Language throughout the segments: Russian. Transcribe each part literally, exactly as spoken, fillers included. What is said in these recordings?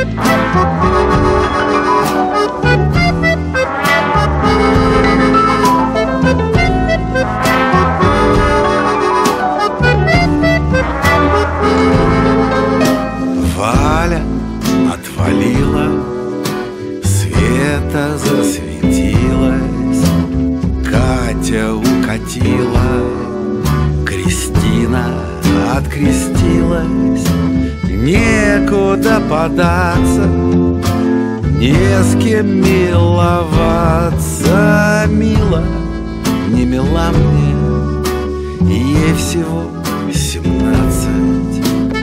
Валя отвалила, Света засветилась, Катя укатила, Кристина открестилась. Некуда податься, не с кем миловаться. Мила, не мила мне, ей всего семнадцать.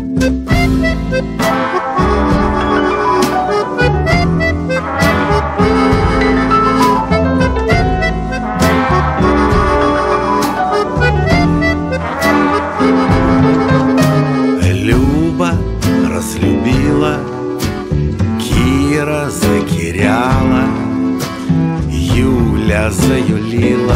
Люба разлюбила, Кира закиряла, Юля заюлила,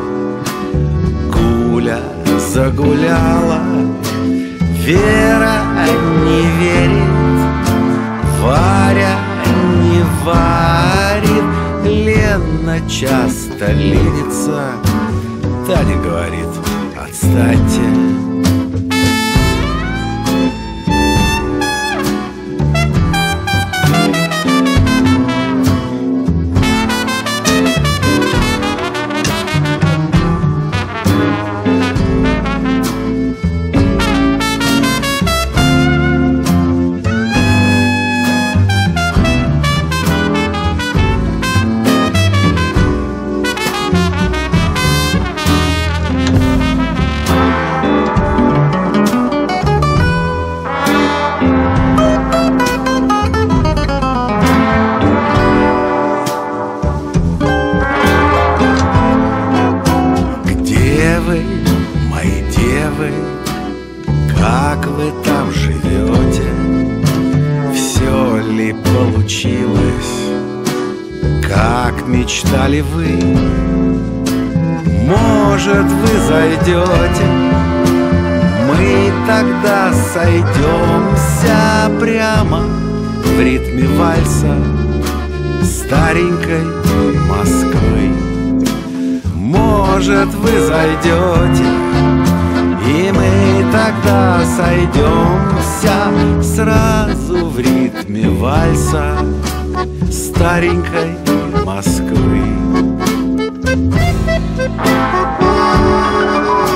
Гуля загуляла, Вера не верит, Варя не варит, Лена часто ленится, Таня говорит: отстаньте. Мои девы, как вы там живете? Все ли получилось, как мечтали вы? Может, вы зайдете, мы тогда сойдемся прямо в ритме вальса старенькой Москвы. Может, вы зайдете, и мы тогда сойдемся сразу в ритме вальса старенькой Москвы.